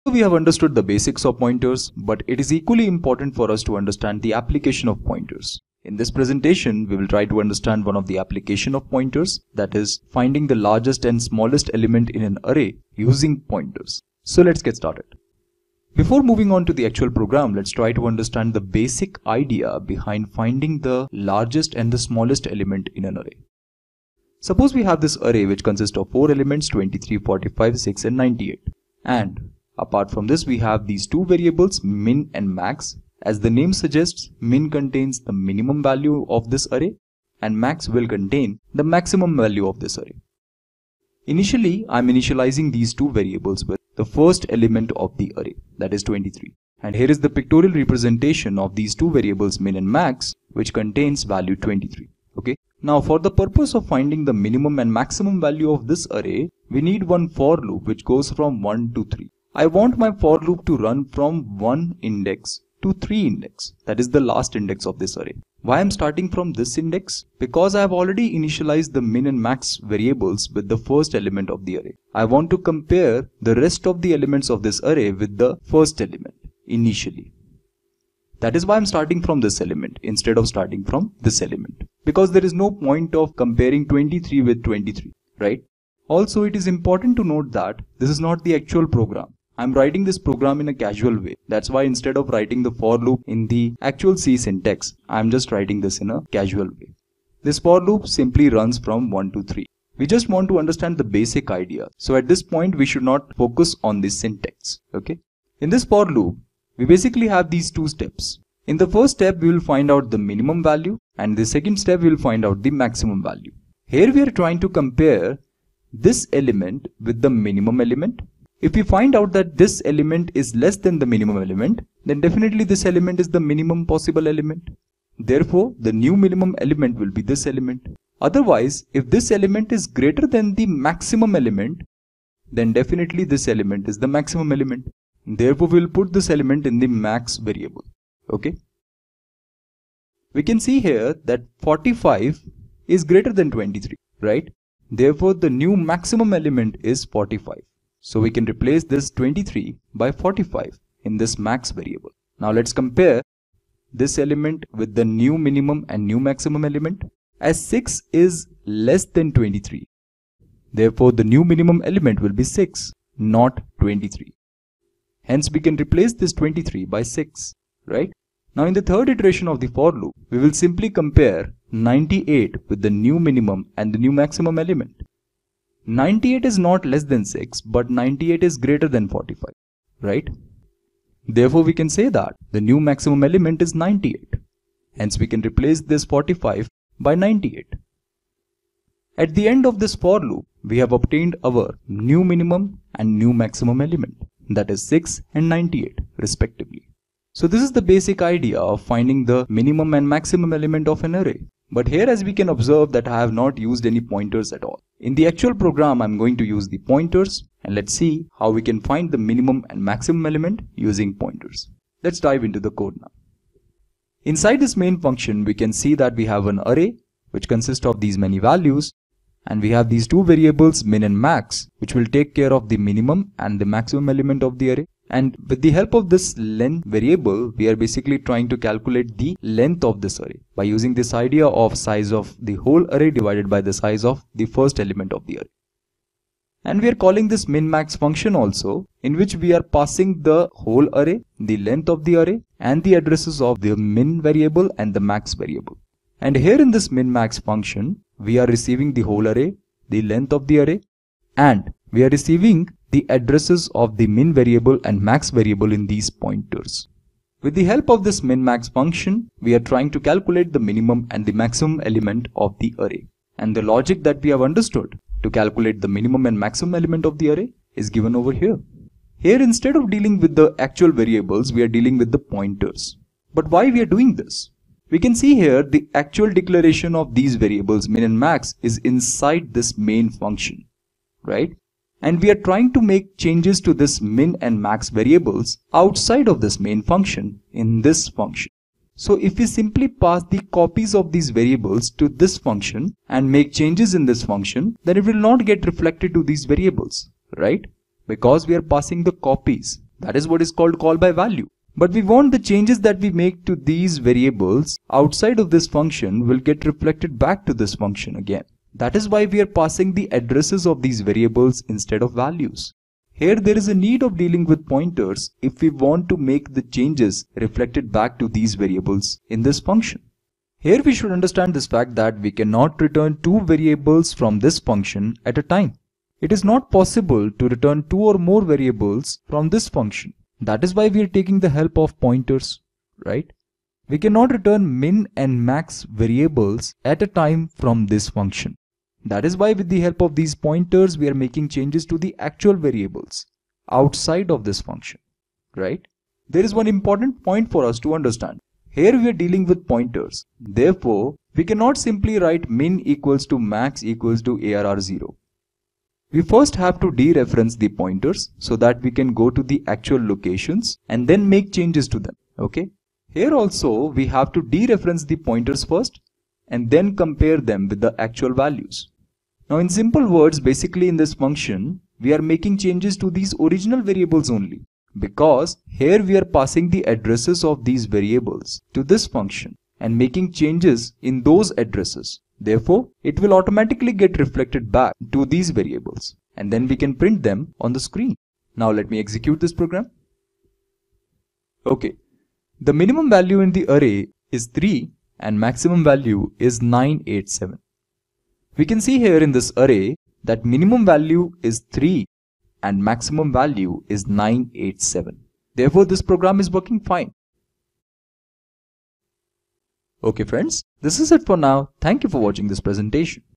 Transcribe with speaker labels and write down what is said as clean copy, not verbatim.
Speaker 1: We have understood the basics of pointers, but it is equally important for us to understand the application of pointers. In this presentation, we will try to understand one of the application of pointers, that is, finding the largest and smallest element in an array using pointers. So let's get started. Before moving on to the actual program, let's try to understand the basic idea behind finding the largest and the smallest element in an array. Suppose we have this array which consists of 4 elements, 23, 45, 6 and 98. And apart from this, we have these two variables, min and max. As the name suggests, min contains the minimum value of this array and max will contain the maximum value of this array. Initially, I am initializing these two variables with the first element of the array, that is 23. And here is the pictorial representation of these two variables min and max, which contains value 23. Okay. Now for the purpose of finding the minimum and maximum value of this array, we need one for loop which goes from 1 to 3. I want my for loop to run from 1 index to 3 index, that is the last index of this array. Why I am starting from this index? Because I have already initialized the min and max variables with the first element of the array. I want to compare the rest of the elements of this array with the first element initially. That is why I am starting from this element instead of starting from this element. Because there is no point of comparing 23 with 23, right? Also, it is important to note that this is not the actual program. I am writing this program in a casual way. That's why instead of writing the for loop in the actual C syntax, I am just writing this in a casual way. This for loop simply runs from 1 to 3. We just want to understand the basic idea. So at this point, we should not focus on this syntax. Okay. In this for loop, we basically have these two steps. In the first step, we will find out the minimum value, and the second step we will find out the maximum value. Here we are trying to compare this element with the minimum element. If we find out that this element is less than the minimum element, then definitely this element is the minimum possible element. Therefore, the new minimum element will be this element. Otherwise, if this element is greater than the maximum element, then definitely this element is the maximum element. Therefore, we will put this element in the max variable. Okay. We can see here that 45 is greater than 23, right? Therefore, the new maximum element is 45. So we can replace this 23 by 45 in this max variable. Now let's compare this element with the new minimum and new maximum element. As 6 is less than 23, therefore the new minimum element will be 6, not 23. Hence we can replace this 23 by 6, right? Now in the third iteration of the for loop, we will simply compare 98 with the new minimum and the new maximum element. 98 is not less than 6, but 98 is greater than 45, right? Therefore, we can say that the new maximum element is 98. Hence, we can replace this 45 by 98. At the end of this for loop, we have obtained our new minimum and new maximum element, that is 6 and 98 respectively. So this is the basic idea of finding the minimum and maximum element of an array. But here, as we can observe, that I have not used any pointers at all. In the actual program, I'm going to use the pointers, and let's see how we can find the minimum and maximum element using pointers. Let's dive into the code now. Inside this main function, we can see that we have an array which consists of these many values, and we have these two variables min and max, which will take care of the minimum and the maximum element of the array. And with the help of this length variable, we are basically trying to calculate the length of this array by using this idea of size of the whole array divided by the size of the first element of the array. And we are calling this min-max function also, in which we are passing the whole array, the length of the array, and the addresses of the min variable and the max variable. And here in this min-max function, we are receiving the whole array, the length of the array, and we are receiving the addresses of the min variable and max variable in these pointers. With the help of this min-max function, we are trying to calculate the minimum and the maximum element of the array. And the logic that we have understood to calculate the minimum and maximum element of the array is given over here. Here, instead of dealing with the actual variables, we are dealing with the pointers. But why we are doing this? We can see here the actual declaration of these variables min and max is inside this main function, right? And we are trying to make changes to this min and max variables outside of this main function in this function. So if we simply pass the copies of these variables to this function and make changes in this function, then it will not get reflected to these variables, right? Because we are passing the copies. That is what is called call by value. But we want the changes that we make to these variables outside of this function will get reflected back to this function again. That is why we are passing the addresses of these variables instead of values. Here there is a need of dealing with pointers if we want to make the changes reflected back to these variables in this function. Here we should understand this fact that we cannot return two variables from this function at a time. It is not possible to return two or more variables from this function. That is why we are taking the help of pointers, right? We cannot return min and max variables at a time from this function. That is why with the help of these pointers we are making changes to the actual variables outside of this function, right? There is one important point for us to understand. Here we are dealing with pointers. Therefore, we cannot simply write min equals to max equals to ARR0. We first have to dereference the pointers so that we can go to the actual locations and then make changes to them. Okay. Here also we have to dereference the pointers first and then compare them with the actual values. Now in simple words, basically in this function, we are making changes to these original variables only, because here we are passing the addresses of these variables to this function and making changes in those addresses. Therefore, it will automatically get reflected back to these variables and then we can print them on the screen. Now let me execute this program. Okay, the minimum value in the array is 3 and maximum value is 987. We can see here in this array that minimum value is 3 and maximum value is 987. Therefore, this program is working fine. Okay friends, this is it for now. Thank you for watching this presentation.